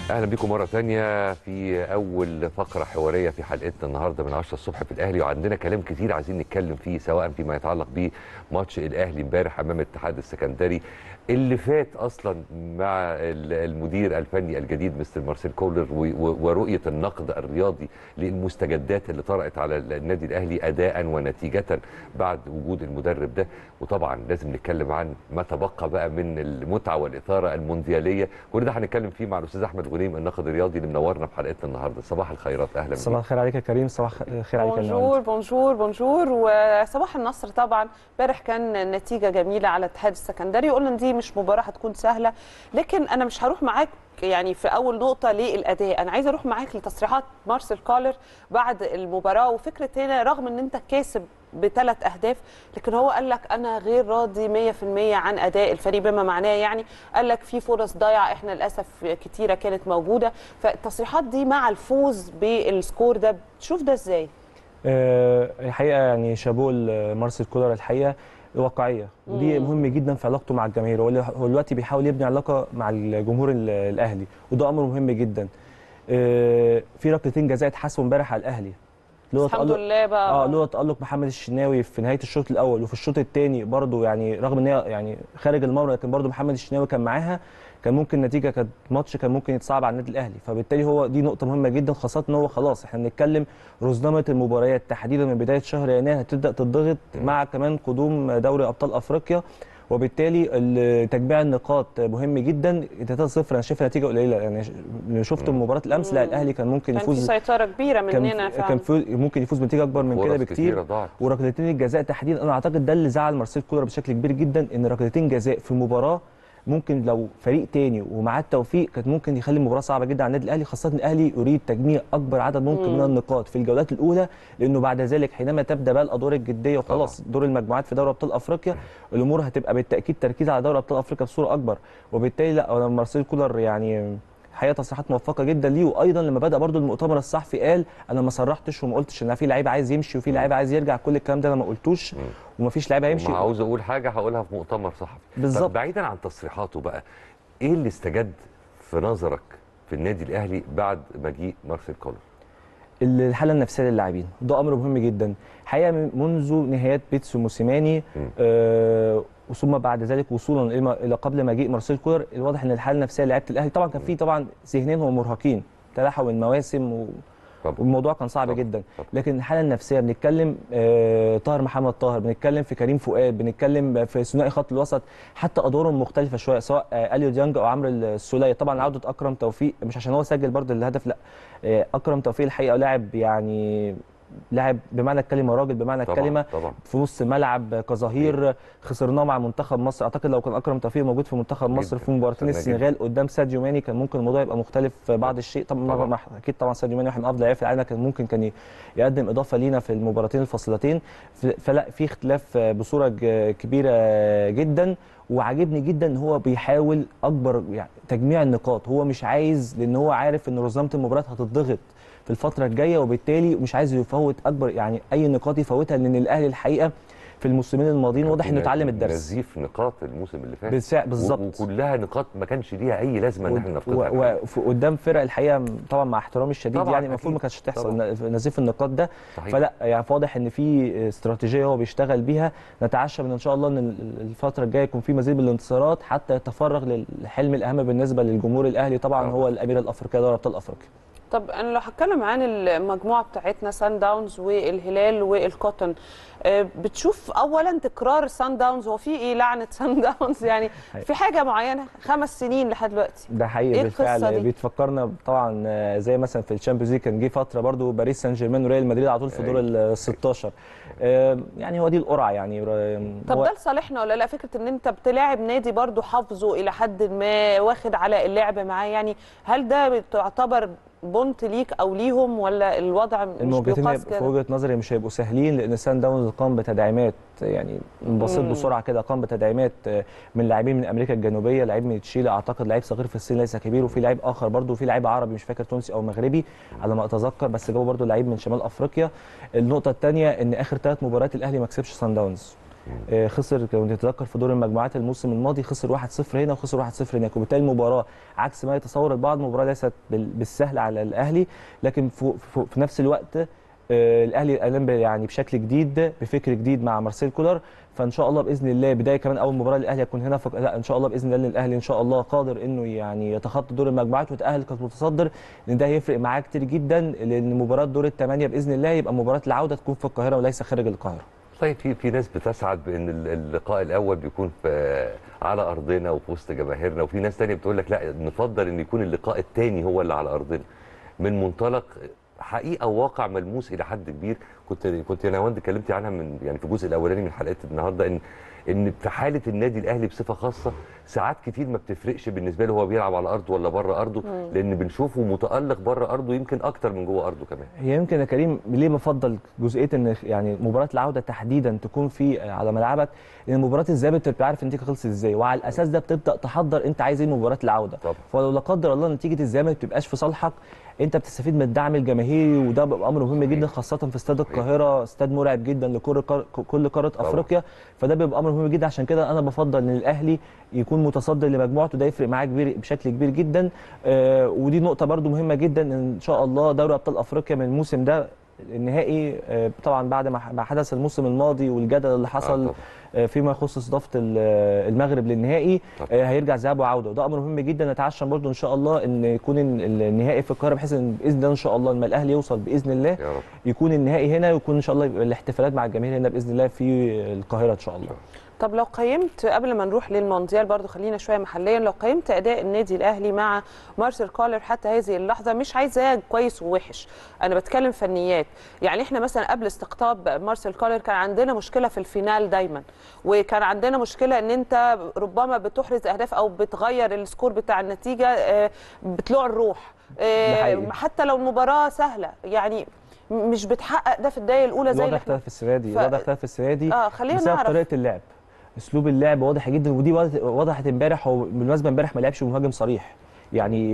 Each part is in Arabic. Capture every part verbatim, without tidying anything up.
اهلا بكم مره ثانيه في اول فقره حواريه في حلقتنا النهارده من عشرة الصبح في الاهلي، وعندنا كلام كتير عايزين نتكلم فيه، سواء فيما يتعلق بماتش الاهلي امبارح امام الاتحاد السكندري اللي فات اصلا مع المدير الفني الجديد مستر مارسيل كولر، ورؤيه النقد الرياضي للمستجدات اللي طرأت على النادي الاهلي اداء ونتيجه بعد وجود المدرب ده. وطبعا لازم نتكلم عن ما تبقى بقى من المتعه والاثاره الموندياليه، كل ده هنتكلم فيه مع الاستاذ احمد غنيم الناقد الرياضي اللي منورنا في حلقتنا النهارده. صباح الخيرات، اهلا بك. صباح الخير عليك يا كريم. صباح الخير عليك يا بونجور بونجور بونجور وصباح النصر. طبعا امبارح كان نتيجه جميله على الاتحاد السكندري، قلنا ان دي مش مباراه هتكون سهله، لكن انا مش هروح معاك يعني في اول نقطه للاداء، انا عايزه اروح معاك لتصريحات مارسيل كولر بعد المباراه. وفكره هنا رغم ان انت كاسب بثلاث اهداف، لكن هو قال لك انا غير راضي مية في المية عن اداء الفريق، بما معناه يعني قال لك في فرص ضايعه احنا للاسف كتيره كانت موجوده. فالتصريحات دي مع الفوز بالسكور ده تشوف ده ازاي؟ أه الحقيقه يعني شابوه مارسيل كولر، الحقيقه واقعيه، ودي مهم جدا في علاقته مع الجماهير. هو دلوقتي بيحاول يبني علاقه مع الجمهور الاهلي، وده امر مهم جدا. أه في ركلتين جزاء اتحسبوا امبارح على الاهلي، الحمد لله بقى. اه له تألق محمد الشناوي في نهايه الشوط الاول، وفي الشوط الثاني برضه يعني رغم ان هي يعني خارج المرمى، لكن برضه محمد الشناوي كان معاها، كان ممكن النتيجه كانت ماتش كان ممكن يتصعب على النادي الاهلي. فبالتالي هو دي نقطه مهمه جدا، خاصه ان هو خلاص احنا بنتكلم رزنامه المباريات تحديدا من بدايه شهر يناير هتبدا تضغط مع كمان قدوم دوري ابطال افريقيا، وبالتالي تجميع النقاط مهم جدا. ثلاثة صفر انا شايفها نتيجه قليله، يعني شفت مباراه الامس لا الاهلي كان ممكن يفوز، كان في سيطره كبيره مننا فعلا، كان ممكن يفوز بنتيجه اكبر من كده بكتير. وركلتين الجزاء تحديدا انا اعتقد ده اللي زعل مارسيل كولر بشكل كبير جدا، ان ركلتين جزاء في مباراه ممكن لو فريق تاني ومعاه التوفيق كانت ممكن يخلي المباراه صعبه جدا على النادي الاهلي، خاصه ان الاهلي يريد تجميع اكبر عدد ممكن من النقاط في الجولات الاولى، لانه بعد ذلك حينما تبدا بقى الادوار الجديه وخلاص دور المجموعات في دوري ابطال افريقيا، الامور هتبقى بالتاكيد تركيز على دوري ابطال افريقيا بصوره اكبر. وبالتالي لا مارسيل كولر يعني حقيقه تصريحات موفقه جدا ليه. وايضا لما بدا برده المؤتمر الصحفي قال انا ما صرحتش وما قلتش ان في لعيب عايز يمشي وفي لعيب عايز يرجع، كل الكلام ده انا ما قلتوش ومفيش لعيب هيمشي. عاوز اقول حاجه هقولها في مؤتمر صحفي بالظبط. بعيدا عن تصريحاته بقى، ايه اللي استجد في نظرك في النادي الاهلي بعد مجيء مارسيل كولر؟ الحاله النفسيه للاعبين، ده امر مهم جدا حقيقه منذ نهايات بيتسو موسيماني، آه ثم بعد ذلك وصولا الى قبل مجيء مارسيل كولر. الواضح ان الحاله النفسيه للاعيبه الاهلي طبعا كان في طبعا ذهنيا هم مرهقين، تلاحم المواسم و... والموضوع كان صعب طبعا. جدا طبعا. لكن الحاله النفسيه بنتكلم آه طاهر محمد طاهر، بنتكلم في كريم فؤاد، بنتكلم في ثنائي خط الوسط، حتى ادوارهم مختلفه شويه، سواء آه اليو ديانج او عمرو السوليه. طبعا عوده اكرم توفيق مش عشان هو سجل برده الهدف، لا آه اكرم توفيق الحقيقه لاعب يعني لاعب بمعنى الكلمه، راجل بمعنى طبعًا الكلمه طبعًا. في نص الملعب كظهير خسرناه مع منتخب مصر، اعتقد لو كان اكرم توفيق موجود في منتخب مصر في مباراتين السنغال قدام ساديو ماني كان ممكن الموضوع يبقى مختلف بعض الشيء. طبعا, طبعًا. اكيد طبعا ساديو ماني واحد من افضل لعيبه في العالم، كان ممكن كان يقدم اضافه لينا في المباراتين الفاصلتين. فلا في اختلاف بصوره كبيره جدا، وعاجبني جدا ان هو بيحاول اكبر يعني تجميع النقاط. هو مش عايز، لان هو عارف ان رزنامه المباريات هتضغط في الفترة الجاية، وبالتالي مش عايز يفوت اكبر يعني اي نقاط يفوتها، لان الاهلي الحقيقة في الموسمين الماضيين واضح انه اتعلم الدرس. نزيف نقاط الموسم اللي فات بالظبط، وكلها نقاط ما كانش ليها اي لازمه ان احنا نفقدها وقدام فرق الحقيقه طبعا مع احترامي الشديد يعني المفروض ما كانتش تحصل نزيف النقاط ده. صحيح. فلا يعني واضح ان في استراتيجيه هو بيشتغل بيها، نتعشى من ان شاء الله ان الفتره الجايه يكون في مزيد من الانتصارات حتى يتفرغ للحلم الاهم بالنسبه للجمهور الاهلي طبعا، طبعا. هو الاميره الافريقيه دوري ابطال افريقيا. طب انا لو هتكلم عن المجموعه بتاعتنا سان داونز والهلال والكوتن، بتشوف اولا تكرار سان داونز، هو في ايه لعنه سان داونز يعني في حاجه معينه خمس سنين لحد دلوقتي؟ ده حقيقي بالفعل بيتفكرنا طبعا زي مثلا في الشامبيونز ليج كان جه فتره برضو باريس سان جيرمان وريال مدريد على طول في دور ال ستاشر، يعني هو دي القرعه يعني. طب ده لصالحنا ولا لا؟ فكره ان انت بتلاعب نادي برضو حافظه الى حد ما، واخد على اللعب معاه، يعني هل ده تعتبر بونت ليك او ليهم ولا الوضع مش بيقاس كده؟ في وجهه نظري مش هيبقوا سهلين، لان سان داونز قام بتدعيمات يعني بسيط بسرعه كده، قام بتدعيمات من لاعبين من امريكا الجنوبيه، لعيب من تشيلي اعتقد لعيب صغير في السن ليس كبير، وفي لعيب اخر برده، وفي لعيب عربي مش فاكر تونسي او مغربي على ما اتذكر، بس جابوا برده لعيب من شمال افريقيا. النقطه الثانيه ان اخر ثلاث مباريات الاهلي ما كسبش سان داونز، آه، خسر لو تتذكر في دور المجموعات الموسم الماضي خسر واحد صفر هنا وخسر واحد صفر هناك، وبالتالي المباراه عكس ما يتصور البعض المباراه ليست بال- بالسهل على الاهلي، لكن في, في, في نفس الوقت آه، الاهلي قام يعني بشكل جديد بفكر جديد مع مارسيل كولر. فان شاء الله باذن الله بدايه كمان اول مباراه للاهلي هتكون هنا فق... لا ان شاء الله باذن الله الاهلي ان شاء الله قادر انه يعني يتخطى دور المجموعات ويتاهل كمتصدر، لان ده هيفرق معاه كتير جدا، لان مباراه دور الثمانيه باذن الله يبقى مباراه العوده تكون في القاهره وليس خارج القاهره. طيب في في ناس بتسعد بان ال- اللقاء الاول بيكون في على ارضنا وفي وسط جماهيرنا، وفي ناس تانية بتقول لك لا نفضل ان يكون اللقاء الثاني هو اللي على ارضنا. من منطلق حقيقه وواقع ملموس الى حد كبير، كنت كنت انا وانت اتكلمتي عنها من يعني في الجزء الاولاني من حلقه النهارده، ان ان في حاله النادي الاهلي بصفه خاصه ساعات كتير ما بتفرقش بالنسبه له هو بيلعب على ارضه ولا بره ارضه، لان بنشوفه متالق بره ارضه يمكن اكتر من جوه ارضه كمان. هي يمكن يا كريم ليه بفضل جزئيه ان يعني مباراه العوده تحديدا تكون في على ملعبك، لان مباراه الذهاب انت بتبقى عارف النتيجه خلصت ازاي، وعلى الاساس ده بتبدا تحضر انت عايز ايه مباراه العوده. طبعا. فلو لا قدر الله نتيجه الذهاب ما بتبقاش في صالحك، انت بتستفيد من الدعم الجماهيري، وده بيبقى امر مهم جدا خاصه في استاد القاهره، استاد مرعب جدا لكل قار... كل قاره افريقيا، فده بيبقى امر مهم جدا. عشان كده انا بفضل ان الاهلي يكون متصدر لمجموعته، ده يفرق معاه كبير بشكل كبير جدا. آه ودي نقطه برده مهمه جدا، ان شاء الله دوري ابطال افريقيا من الموسم ده النهائي آه طبعا بعد ما حدث الموسم الماضي والجدل اللي حصل آه فيما يخص استضافه المغرب للنهائي، آه هيرجع ذهاب وعوده، وده امر مهم جدا. نتعشم برده ان شاء الله ان يكون النهائي في القاهره، بحيث ان باذن الله ان شاء الله لما الاهلي يوصل باذن الله يا رب. يكون النهائي هنا، ويكون ان شاء الله يبقى الاحتفالات مع الجماهير هنا باذن الله في القاهره ان شاء الله. طب لو قيمت قبل ما نروح للمونديال برضو خلينا شويه محليا، لو قيمت اداء النادي الاهلي مع مارسيل كولر حتى هذه اللحظه، مش عايزاه كويس ووحش، انا بتكلم فنيات. يعني احنا مثلا قبل استقطاب مارسيل كولر كان عندنا مشكله في الفينال دايما، وكان عندنا مشكله ان انت ربما بتحرز اهداف او بتغير السكور بتاع النتيجه بطلوع الروح، حتى لو المباراه سهله يعني مش بتحقق ده في الدقايق الاولى زي الوضع اختلف السنه دي. الوضع اختلف السنه دي اه خلينا بسبب نعرف طريقه اللعب، اسلوب اللعب واضح جدا، ودي وضحت امبارح. هو بالمناسبه امبارح ما لعبش مهاجم صريح، يعني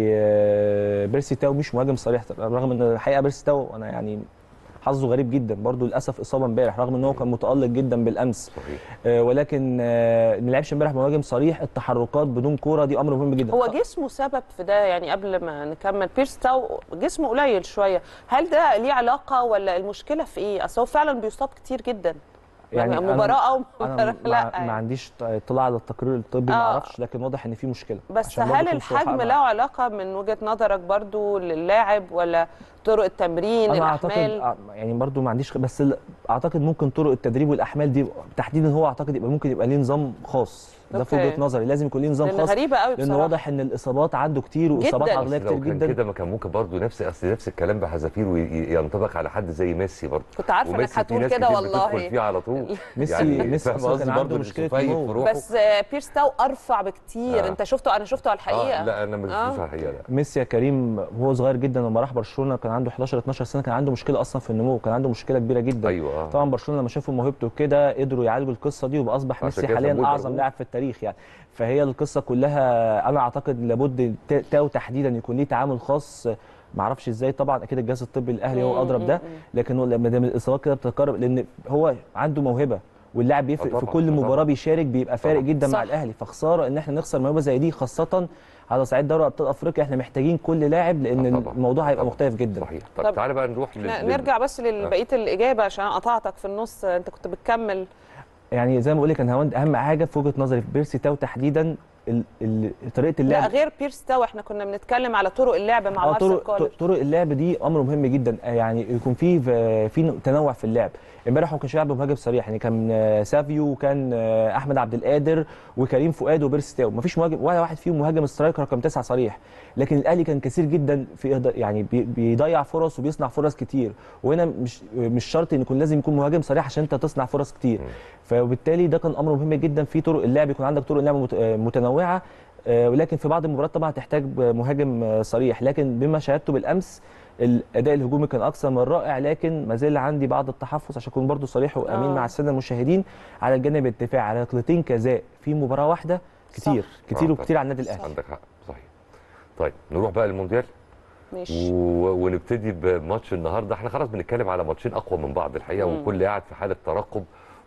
بيرسي تاو مش مهاجم صريح، رغم ان الحقيقه بيرسي تاو انا يعني حظه غريب جدا برضو للاسف اصابه امبارح، رغم ان هو كان متالق جدا بالامس. صحيح. آه ولكن آه ما لعبش امبارح مهاجم صريح. التحركات بدون كوره دي امر مهم جدا. هو جسمه سبب في ده يعني. قبل ما نكمل، بيرسي تاو جسمه قليل شويه، هل ده ليه علاقه ولا المشكله في ايه؟ اصل هو فعلا بيصاب كتير جدا يعني مباراه او مباراه لا ما يعني. عنديش اطلاع على التقرير الطبي، آه. ما اعرفش، لكن واضح ان في مشكله. بس هل الحجم له علاقه من وجهه نظرك برضو للاعب، ولا طرق التمرين أنا الاحمال؟ اعتقد يعني برضو ما عنديش، بس اعتقد ممكن طرق التدريب والاحمال دي تحديدا هو اعتقد يبقى ممكن يبقى ليه نظام خاص. ده في وجهه نظري لازم يكون ليه نظام خاص، غريبه قوي لان واضح ان الاصابات عنده كتير واصابات عضليه كتير جدا. كده ما كان ممكن برضه نفس اصل نفس الكلام بحذافير وينطبق على حد زي ميسي برضه. كنت عارفه انك هتقول كده والله. بتدخل فيه على طول ميسي يعني ميسي اصلا كان عنده مشكله نمو، بس بيرس تاو ارفع بكتير. آه. انت شفته؟ انا شفته على الحقيقه. آه لا انا ما شفتوش على الحقيقه. لا ميسي يا كريم وهو صغير جدا لما راح برشلونه كان عنده احداشر اتناشر سنه، كان عنده مشكله اصلا في النمو، كان عنده مشكله كبيره جدا. ايوه آه. طبعا برشلونه لما شافوا موهبته كده قدروا يعالجوا القصه دي، وبقى اصبح ميسي حاليا اعظم لاعب في التاريخ يعني. فهي القصه كلها انا اعتقد لابد تاو تحديدا يكون ليه تعامل خاص، ما اعرفش ازاي، طبعا اكيد الجهاز الطبي الاهلي هو اضرب ده، لكن لما دام الاصابات كده بتتكرر، لان هو عنده موهبه واللاعب بيفرق في كل مباراه بيشارك بيبقى فارق جدا صح. مع الاهلي، فخساره ان احنا نخسر موهبه زي دي، خاصه على صعيد دوري ابطال افريقيا. احنا محتاجين كل لاعب لان طبعا. الموضوع هيبقى مختلف جدا. صحيح. طب, طب تعالى بقى نروح لل... نرجع بس لبقيه آه. الاجابه عشان قطعتك في النص، انت كنت بتكمل. يعني زي ما بقول لك انا هوند اهم حاجه في وجهه نظري في بيرسي تاو تحديدا ال ال طريقه اللعب. لا غير بيرسي تاو احنا كنا بنتكلم على طرق اللعب مع مارسيل كولر. طرق اللعب دي امر مهم جدا، يعني يكون في في تنوع في اللعب. امبارح هو ما كانش بيلعب بمهاجم صريح، يعني كان سافيو وكان احمد عبد القادر وكريم فؤاد وبيرسي تاو، ما فيش مهاجم ولا واحد فيهم مهاجم سترايكر رقم تسعة صريح. لكن الاهلي كان كثير جدا في يعني بيضيع فرص وبيصنع فرص كتير، وهنا مش مش شرط ان يكون لازم يكون مهاجم صريح عشان انت تصنع فرص كتير. فبالتالي ده كان امر مهم جدا في طرق اللعب، يكون عندك طرق لعب متنوعه، ولكن في بعض المباريات طبعا هتحتاج مهاجم صريح. لكن بما شاهدته بالامس الاداء الهجومي كان اكثر من رائع، لكن ما زال عندي بعض التحفظ عشان اكون برضو صريح وامين آه. مع الساده المشاهدين على الجانب الدفاعي، على نقلتين كذاء في مباراه واحده كتير صح. كتير آه وكتير على النادي الاهلي. عندك حق صحيح. طيب نروح بقى للمونديال ماشي و... ونبتدي بماتش النهارده. احنا خلاص بنتكلم على ماتشين اقوى من بعض الحقيقه، مم. وكل قاعد في حاله ترقب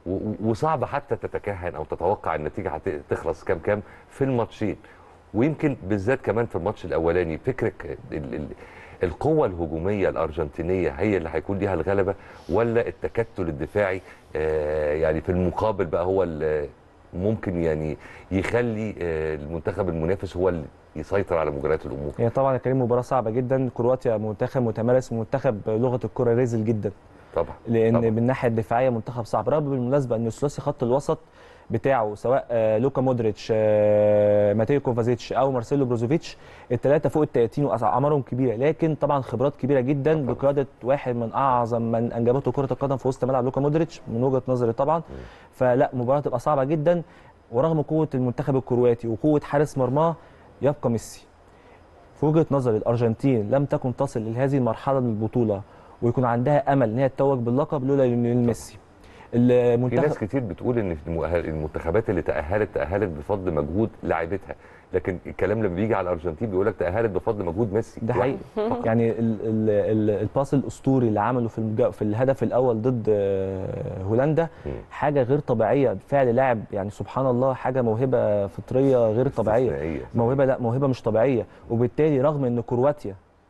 وصعب حتى تتكهن او تتوقع النتيجه هتخلص كام كام في الماتشين. ويمكن بالذات كمان في الماتش الاولاني فكره ال ال القوه الهجوميه الارجنتينيه هي اللي هيكون ليها الغلبه، ولا التكتل الدفاعي آه يعني في المقابل بقى هو اللي ممكن يعني يخلي آه المنتخب المنافس هو اللي يسيطر على مجريات الامور؟ هي طبعا يا كريم مباراه صعبه جدا. كرواتيا منتخب متمرس ومنتخب لغه الكره رزل جدا طبعا، لان طبعا. من الناحيه الدفاعيه منتخب صعب، رغم بالمناسبه ان ثلاثي خط الوسط بتاعه سواء آه لوكا مودريتش آه ماتيو كوفازيتش او مارسيلو بروزوفيتش الثلاثه فوق ال ثلاثين واعمارهم كبيره، لكن طبعا خبرات كبيره جدا بقياده واحد من اعظم من انجبته كره القدم في وسط ملعب لوكا مودريتش من وجهه نظري طبعا. فلا مباراه تبقى صعبه جدا، ورغم قوه المنتخب الكرواتي وقوه حارس مرماه يبقى ميسي. في وجهه نظري الارجنتين لم تكن تصل لهذه المرحله من البطوله ويكون عندها امل ان هي تتوج باللقب لولا ليونيل ميسي. المنتخب في ناس كتير بتقول ان المنتخبات اللي تاهلت تاهلت بفضل مجهود لاعبتها، لكن الكلام لما بيجي على الارجنتين بيقول لك تاهلت بفضل مجهود ميسي. ده حقيقي. يعني الباص الاسطوري اللي عمله في في الهدف الاول ضد هولندا حاجه غير طبيعيه، فعل لاعب يعني سبحان الله، حاجه موهبه فطريه غير طبيعيه، موهبه لا موهبه مش طبيعيه. وبالتالي رغم ان كرواتيا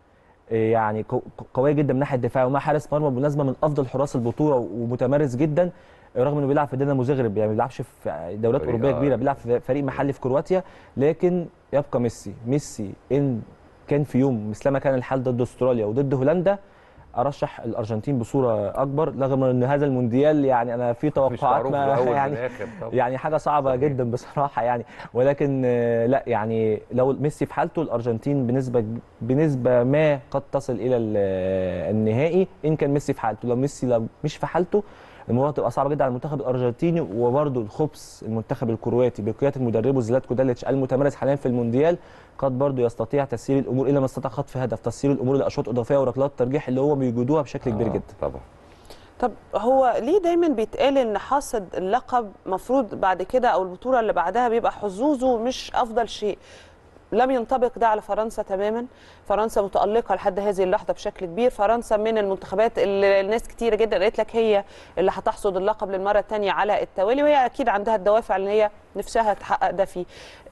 يعني قويه جدا من ناحيه الدفاع ومع حارس مرمى بالمناسبه من افضل حراس البطوله ومتمرس جدا، رغم انه بيلعب في دينامو زغرب يعني ما بيلعبش في دوريات اوروبيه كبيره، بيلعب في فريق محلي في كرواتيا، لكن يبقى ميسي. ميسي ان كان في يوم مثلما كان الحال ضد استراليا وضد هولندا ارشح الارجنتين بصوره اكبر، رغم ان هذا المونديال يعني انا في توقعات ما يعني يعني حاجه صعبه صحيح. جدا بصراحه يعني، ولكن لا يعني لو ميسي في حالته الارجنتين بنسبه بنسبه ما قد تصل الى النهائي ان كان ميسي في حالته. لو ميسي لو مش في حالته المباراه تبقى صعبه جدا على المنتخب الارجنتيني، وبرده الخبث المنتخب الكرواتي بقياده مدربه زلاتكو داليتش المتمرس حاليا في المونديال قد برده يستطيع تسيير الامور الى ما استطاع خطف هدف، تسيير الامور لاشواط اضافيه وركلات ترجيح اللي هو بيجودوها بشكل آه كبير جدا. طبعا. طب هو ليه دايما بيتقال ان حاصد اللقب مفروض بعد كده او البطوله اللي بعدها بيبقى حظوظه مش افضل شيء؟ لم ينطبق ده على فرنسا تماما. فرنسا متألقة لحد هذه اللحظة بشكل كبير. فرنسا من المنتخبات اللي الناس كتير جدا قالت لك هي اللي هتحصد اللقب للمرة الثانية على التوالي، وهي أكيد عندها الدوافع اللي هي نفسها تحقق ده فيه.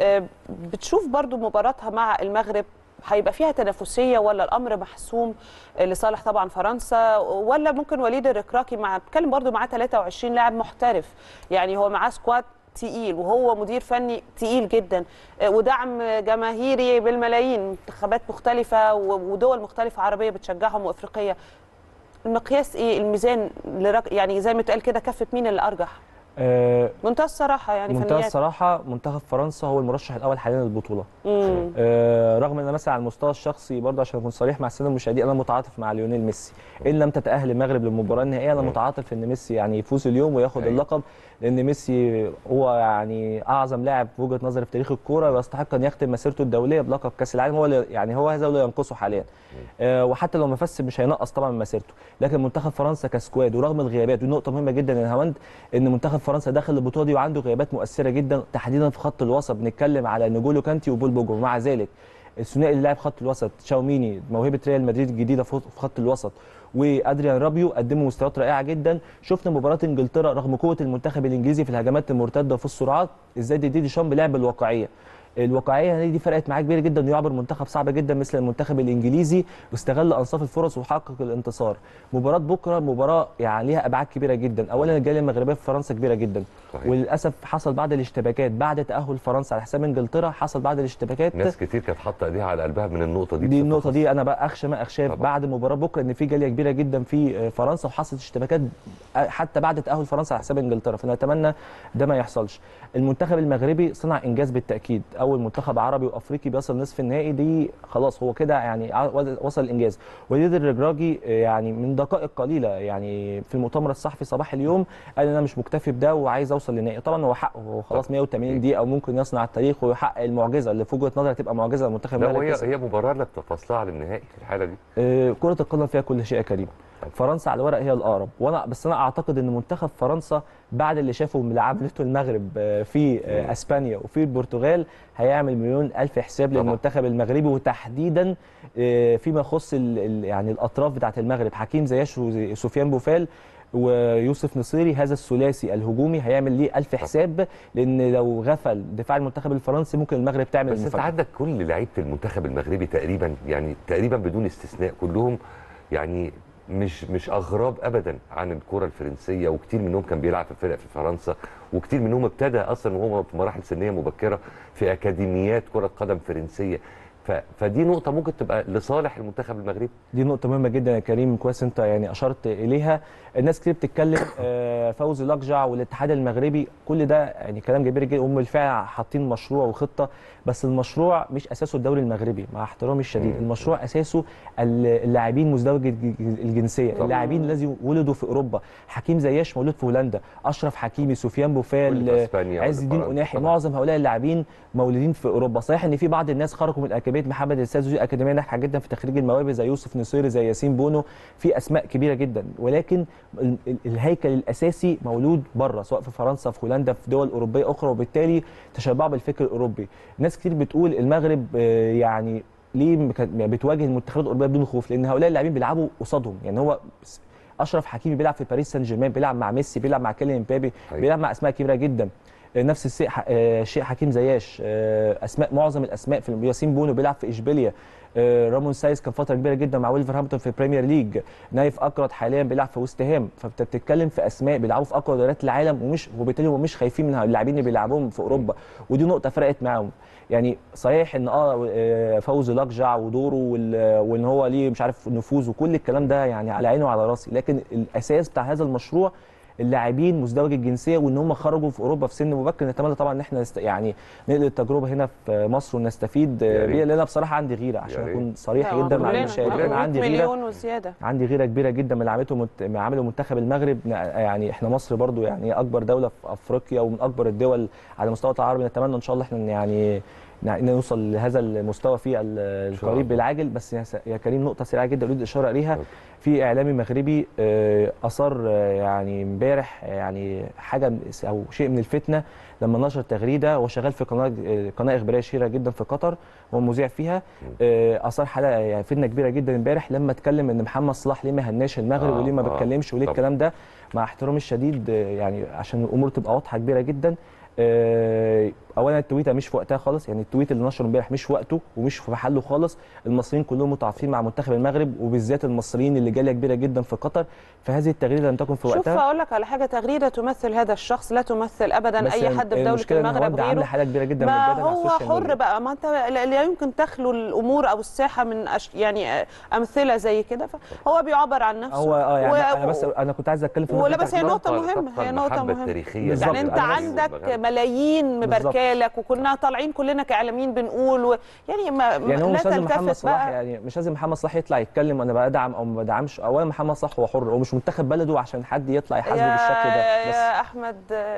بتشوف برضو مباراتها مع المغرب هيبقى فيها تنافسية ولا الأمر محسوم لصالح طبعا فرنسا، ولا ممكن وليد الركراكي مع بتكلم برضو معاه ثلاثة وعشرين لاعب محترف، يعني هو معاه سكواد تقيل وهو مدير فني تقيل جدا ودعم جماهيري بالملايين، منتخبات مختلفه ودول مختلفه عربيه بتشجعهم وافريقيه. المقياس ايه؟ الميزان يعني زي ما اتقال كده كفه مين اللي ارجح؟ آه منتهى الصراحه يعني منتهى فنيات. الصراحه منتخب فرنسا هو المرشح الاول حاليا للبطوله. آه رغم ان مثلا على المستوى الشخصي برضه عشان اكون صريح مع الساده المشاهدين انا متعاطف مع ليونيل ميسي. ان لم تتاهل المغرب للمباراه النهائيه انا متعاطف ان ميسي يعني يفوز اليوم وياخد اللقب، لان ميسي هو يعني اعظم لاعب في وجهه نظري في تاريخ الكوره ويستحق ان يختم مسيرته الدوليه بلقب كاس العالم، هو يعني هو هذا اللي ينقصه حاليا. آه وحتى لو ما فاز مش هينقص طبعا من مسيرته، لكن منتخب فرنسا كسكواد ورغم الغيابات ودي نقطه مهمه جدا يا هوند ان منتخب فرنسا داخل البطوله دي وعنده غيابات مؤثره جدا تحديدا في خط الوسط، بنتكلم على نجولو كانتي وبول بوجو، ومع ذلك الثنائي اللي لاعب خط الوسط تشاوميني موهبه ريال مدريد الجديده في خط الوسط وادريان رابيو قدموا مستويات رائعه جدا. شفنا مباراه انجلترا رغم قوه المنتخب الانجليزي في الهجمات المرتده وفي السرعات ازاي دي ديشامب لعب الواقعيه. الواقعيه دي فرقت معاه كبير جدا انه يعبر منتخب صعب جدا مثل المنتخب الانجليزي واستغل انصاف الفرص وحقق الانتصار. مباراه بكره مباراه يعني ليها ابعاد كبيره جدا، اولا الجاليه المغربيه في فرنسا كبيره جدا صحيح. وللاسف حصل بعض الاشتباكات بعد تاهل فرنسا على حساب انجلترا، حصل بعض الاشتباكات ناس كتير كانت حاطه ايديها على قلبها من النقطه دي. دي النقطه دي انا بقى اخشى ما اخشاه بعد مباراه بكره ان في جاليه كبيره جدا في فرنسا وحصلت اشتباكات حتى بعد تاهل فرنسا على حساب انجلترا، فنتمنى ده ما يحصلش. المنتخب المغربي صنع انجاز بالتاكيد، اول منتخب عربي وافريقي بيصل نصف النهائي، دي خلاص هو كده يعني وصل الانجاز. وليد الركراكي يعني من دقائق قليله يعني في المؤتمر الصحفي صباح اليوم قال انا مش مكتفي بده وعايز اوصل للنهائي. طبعا هو حقه، هو خلاص مئة وثمانين دقيقه وممكن يصنع التاريخ ويحقق المعجزه اللي في وجهه نظري هتبقى معجزه للمنتخب المغربي. هي هي مباراه لك تفاصلها للنهائي في الحاله دي. آه كره القدم فيها كل شيء يا كريم. فرنسا على الورق هي الاقرب، وانا بس انا اعتقد ان منتخب فرنسا بعد اللي شافه من عملته المغرب في اسبانيا وفي البرتغال هيعمل مليون الف حساب للمنتخب المغربي، وتحديدا فيما يخص يعني الاطراف بتاعه المغرب، حكيم زياش وسفيان بوفال ويوسف نصيري، هذا الثلاثي الهجومي هيعمل ليه ألف حساب، لان لو غفل دفاع المنتخب الفرنسي ممكن المغرب تعمل بس انت عندك كل لعيبه المنتخب المغربي تقريبا، يعني تقريبا بدون استثناء كلهم يعني مش مش اغراب ابدا عن الكره الفرنسيه، وكتير منهم كان بيلعب في فرق في فرنسا، وكتير منهم ابتدى اصلا وهو في مراحل سنيه مبكره في اكاديميات كره قدم فرنسيه. فدي نقطة ممكن تبقى لصالح المنتخب المغربي. دي نقطة مهمة جدا يا كريم، كويس انت يعني اشرت اليها. الناس كتير بتتكلم فوزي لقجع والاتحاد المغربي، كل ده يعني كلام كبير جدا، هم بالفعل حاطين مشروع وخطة، بس المشروع مش اساسه الدوري المغربي مع احترامي الشديد، المشروع اساسه اللاعبين مزدوجي الجنسية، اللاعبين الذين ولدوا في اوروبا، حكيم زياش مولود في هولندا، اشرف حكيمي، سفيان بوفال، عز الدين قناحي، معظم هؤلاء اللاعبين مولودين في اوروبا. صحيح ان في بعض الناس خرجوا من اكاديميه محمد السادس، اكاديميه ناجحه جدا في تخريج المواهب زي يوسف نصيري زي ياسين بونو، في اسماء كبيره جدا، ولكن الهيكل الاساسي مولود بره، سواء في فرنسا في هولندا في دول اوروبيه اخرى، وبالتالي تشبعوا بالفكر الاوروبي. ناس كتير بتقول المغرب يعني ليه بتواجه المنتخبات الاوروبيه بدون خوف، لان هؤلاء اللاعبين بيلعبوا قصادهم. يعني هو اشرف حكيمي بيلعب في باريس سان جيرمان، بيلعب مع ميسي، بيلعب مع كيليان امبابي، بيلعب مع اسماء كبيره جدا. نفس الشيء حكيم زياش، اسماء معظم الاسماء في ياسين بونو بيلعب في اشبيليا، رامون سايس كان فتره كبيره جدا مع ويلفرهامبتون في البريمير ليج، نايف اكرد حاليا بيلعب في ويست هام. فانت بتتكلم في اسماء بيلعبوا في اقوى دوريات العالم، ومش وبالتالي هم مش خايفين من اللاعبين اللي بيلعبوهم في اوروبا، ودي نقطه فرقت معاهم. يعني صحيح ان اه فوزي لقجع ودوره وان هو ليه مش عارف نفوذ وكل الكلام ده يعني على عيني وعلى راسي، لكن الاساس بتاع هذا المشروع اللاعبين مزدوجي الجنسيه، وان هم خرجوا في اوروبا في سن مبكر. نتمنى طبعا ان احنا نست... يعني نقل التجربه هنا في مصر ونستفيد بيها، لان انا بصراحه عندي غيره عشان اكون صريح جدا مع المشاهدين. انا عندي غيره عندي غيره كبيره جدا من اللي عملته مت... ما عمله منتخب المغرب. يعني احنا مصر برضو يعني اكبر دوله في افريقيا ومن اكبر الدول على مستوى العربي، نتمنى ان شاء الله احنا يعني نوصل لهذا المستوى في القريب بالعاجل. بس يا كريم نقطه سريعه جدا اريد الاشاره اليها، في اعلامي مغربي اثار يعني امبارح يعني حاجه او شيء من الفتنه لما نشر تغريده، هو شغال في قناه قناه اخباريه شهيره جدا في قطر، هو مذيع فيها، اثار حاله يعني فتنه كبيره جدا امبارح لما اتكلم ان محمد صلاح ليه ما هناش المغرب وليه ما بيتكلمش وليه الكلام ده. مع احترامي الشديد يعني عشان الامور تبقى واضحه كبيره جدا، اولا التويته مش في وقتها خالص، يعني التويت اللي نشره امبارح مش في وقته ومش في محله خالص. المصريين كلهم متعاطفين مع منتخب المغرب، وبالذات المصريين اللي جاليه كبيره جدا في قطر، فهذه التغريده لم تكن في وقتها. شوف اقول لك على حاجه، تغريده تمثل هذا الشخص لا تمثل ابدا اي حد في دوله المغرب غيره. حاله كبيره جدا ما هو حر بقى، ما انت لا يمكن تخلو الامور او الساحه من أش... يعني امثله زي كده، فهو بيعبر عن نفسه. هو اه يعني و... انا بس انا كنت عايز اتكلم في ولا بس هي نقطه مهمه، هي نقطه مهمه يعني انت عندك ملايين مباركالك، وكنا طالعين كلنا كاعلاميين بنقول و... يعني ما يعني هو لا مش لازم محمد صلاح بقى. يعني مش لازم محمد صلاح يطلع يتكلم انا بدعم او ما بدعمش. اولا محمد صلاح هو حر، هو مش منتخب بلده عشان حد يطلع يحاسبه بالشكل ده. بس يا احمد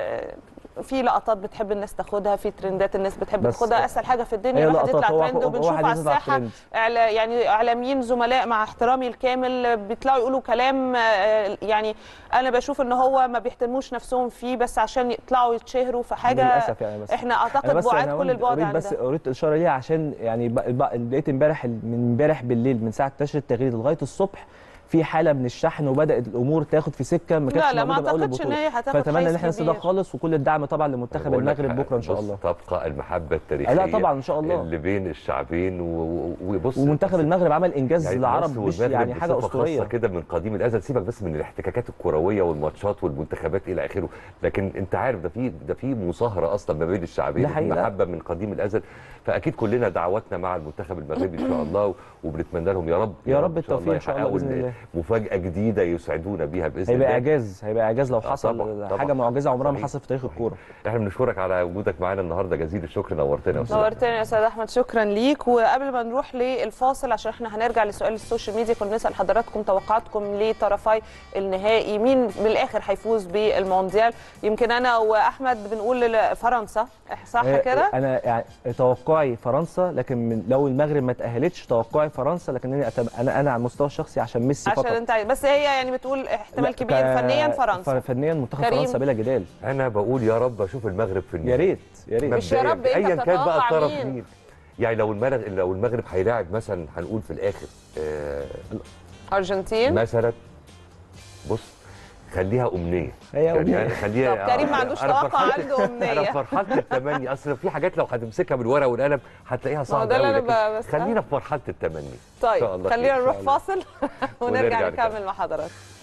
في لقطات بتحب الناس تاخدها، في ترندات الناس بتحب تاخدها، اسهل حاجه في الدنيا واحد يطلع ترند وبنشوف على الساحه يعني اعلاميين زملاء مع احترامي الكامل بيطلعوا يقولوا كلام يعني انا بشوف ان هو ما بيحترموش نفسهم فيه بس عشان يطلعوا يتشهروا في حاجه للاسف يعني. بس احنا اعتقد بعاد كل البعد عن ده. بس اريد اشاره ليها عشان يعني لقيت امبارح من امبارح بالليل من ساعه نشر التغريده لغايه الصبح في حاله من الشحن، وبدات الامور تاخد في سكه ما كانتش موجوده من اول البطوله. فاتمنى ان احنا نصدق خالص، وكل الدعم طبعا لمنتخب المغرب بكره ان شاء الله. تبقى المحبه التاريخيه لا طبعا ان شاء الله اللي بين الشعبين. وبص ومنتخب المغرب عمل انجاز يعني للعرب مش يعني حاجه اسطوريه كده من قديم الازل. سيبك بس من الاحتكاكات الكرويه والماتشات والمنتخبات الى اخره، لكن انت عارف ده في ده في مصاهره اصلا ما بين الشعبين، محبه من قديم الازل. فاكيد كلنا دعواتنا مع المنتخب المغربي ان شاء الله، وبنتمنى لهم يا رب يا رب التوفيق ان شاء الله باذن الله. مفاجاه جديده يسعدونا بيها باذن هيبقى الله. اعجاز هيبقى اعجاز لو حصل طبعًا حاجه طبعًا معجزه عمرها ما حصلت في تاريخ الكوره. احنا بنشكرك على وجودك معانا النهارده، جزيل الشكر، نورتنا يا استاذ. نورتنا يا استاذ احمد، شكرا ليك. وقبل ما نروح للفاصل عشان احنا هنرجع لسؤال السوشيال ميديا، كنا نسال حضراتكم توقعاتكم لطرفي النهائي، مين من الاخر هيفوز بالمونديال. يمكن انا واحمد بنقول فرنسا، صح كده؟ انا يعني توقعي فرنسا، لكن من لو المغرب ما تاهلتش توقعي فرنسا، لكن انا انا انا على المستوى الشخصي عشان ميسي فقط. عشان انت بس هي يعني بتقول احتمال كبير فنيا فرنسا. فنيا منتخب فرنسا بلا جدال. انا بقول يا رب اشوف المغرب في النهائي. يا ريت يا ريت مش يا رب، انت ايا كان بقى الطرف مين. مين يعني. لو المغرب لو المغرب هيلاعب مثلا هنقول في الاخر ارجنتين مثلا، بص خليها امنيه. هي أمنية. يعني خليها طب كريم ما عندوش توقع، عنده امنيه. انا في مرحله التمني، اصل في حاجات لو هتمسكها بالورقه والقلم هتلاقيها صعبه ده اللي قوي، أنا لكن بسأل. خلينا في مرحله التمني. طيب خلينا نروح فاصل ونرجع نكمل مع حضرتك.